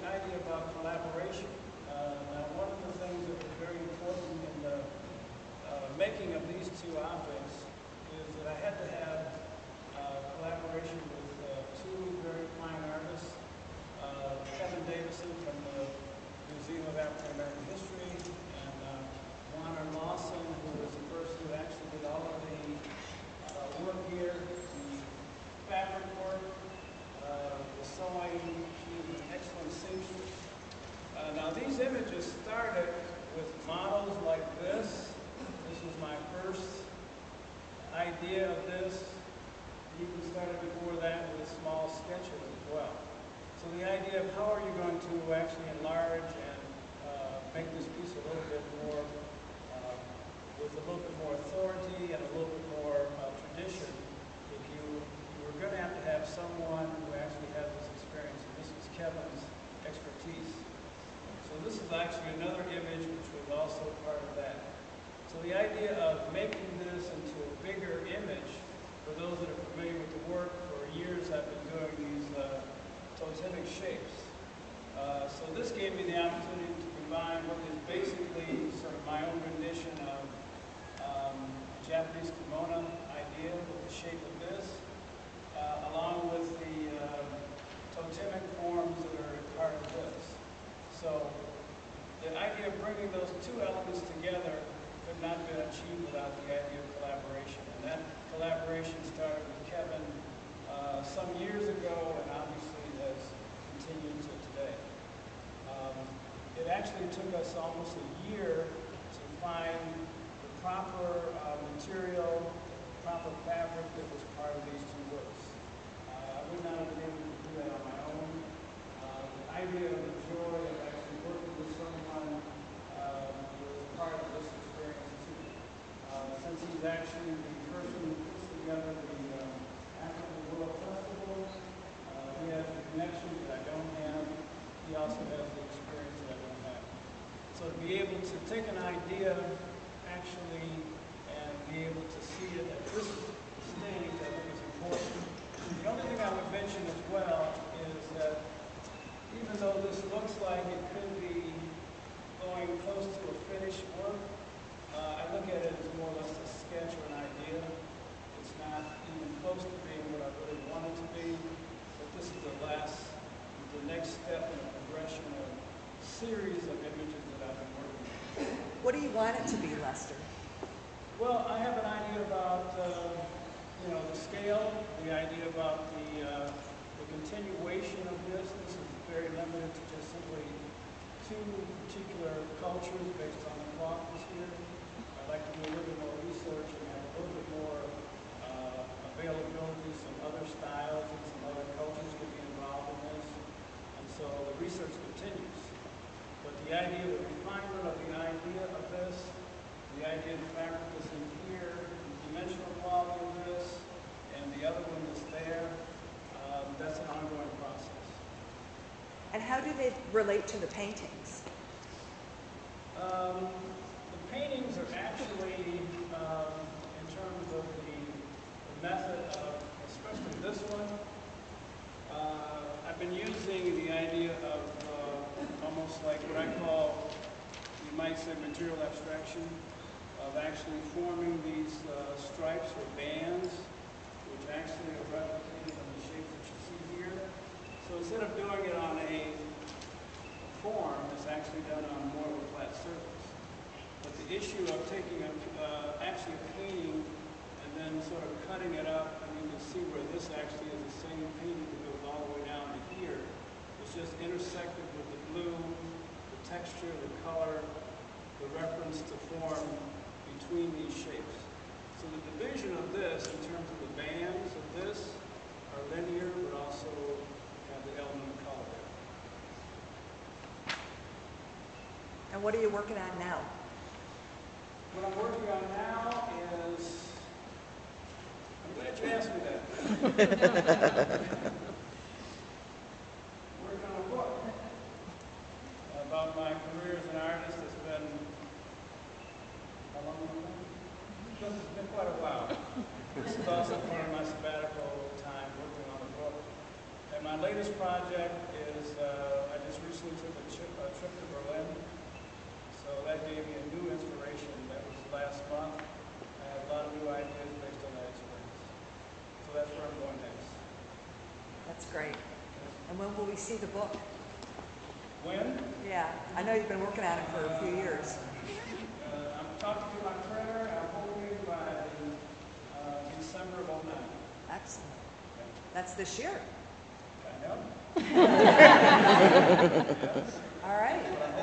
idea about collaboration. Now, one of the things that was very important in the making of these two objects is that I had to have collaboration with two very fine artists, Kevin Davison from the Museum of African American History, and Warner Lawson, who was the person who actually did all of the work here, the fabric work, the sewing. She was an excellent seamstress. Now these images started with models like this. This was my first idea of this. Even started before that with small sketches as well. So the idea of how are you going to actually enlarge and make this piece a little bit more, with a little bit more authority and a little bit more tradition, if you were going to have someone who actually had this experience, and this was Kevin's expertise. So this is actually another image which was also part of that. So the idea of making this into a bigger image, for those that are familiar with the work, for years I've been doing these totemic shapes. So this gave me the opportunity to combine what is basically sort of my own rendition of Japanese kimono idea with the shape of this, along with the totemic forms that are part of this. So the idea of bringing those two elements together could not have been achieved without the idea of collaboration. And that collaboration started with Kevin some years ago and obviously has continued to today. It actually took us almost a year to find the proper material, proper fabric that was part of these two works. I would not have been able to do that on my own. The idea of the joy of actually working with someone was part of this experience too. Since he's actually the person who puts together the African World Festival, he has the connections that I don't have. He also has the experience that I don't have. So to be able to take an idea actually and be able to see it at this stage, I think is important. The only thing I would mention as well is that even though this looks like it could be going close to a finished work, I look at it as more or less a sketch or an idea. It's not even close to being what I really want it to be, but this is the next step in a progression of a series of images that I've been working on. What do you want it to be, Lester? Well, I have an idea about the scale, the idea about the continuation of this. This is very limited to just simply two particular cultures based on the cloth this here. I'd like to do a little bit more research and have a little bit more availability, some other styles and some other cultures can be involved in this. And so the research continues. But the idea, the refinement of the idea of this, the idea of the fabric that's in here, the dimensional quality of this, and the other one that's there, that's an ongoing process. And how do they relate to the paintings? The paintings are actually, in terms of the method of, especially this one, I've been using the idea of almost like what I call, you might say, material abstraction, of actually forming these stripes or bands, which actually are replicated in the shapes that you see here. So instead of doing it on a form, it's actually done on more of a flat surface. But the issue of taking actually a painting and then sort of cutting it up, and you can see where this actually is the same painting that goes all the way down to here. It's just intersected with the blue, the texture, the color, the reference to form between these shapes. So the division of this in terms of the bands of this are linear, but also have the element of color there. And what are you working on now? What I'm working on now is, I'm glad you asked me that. Working on a book about my career as an artist. It's been, how long has it been? It's been quite a while. This is also part of my sabbatical time working on the book. And my latest project is, I just recently recently took a trip to Berlin, so that gave me a new inspiration. That was last month. I have a lot of new ideas based on that experience. So that's where I'm going next. That's great. And when will we see the book? When? Yeah, I know you've been working on it for a few years. I'm talking to my printer. I'm hoping by December of '09. Excellent. That's this year. I know. All right. But I'm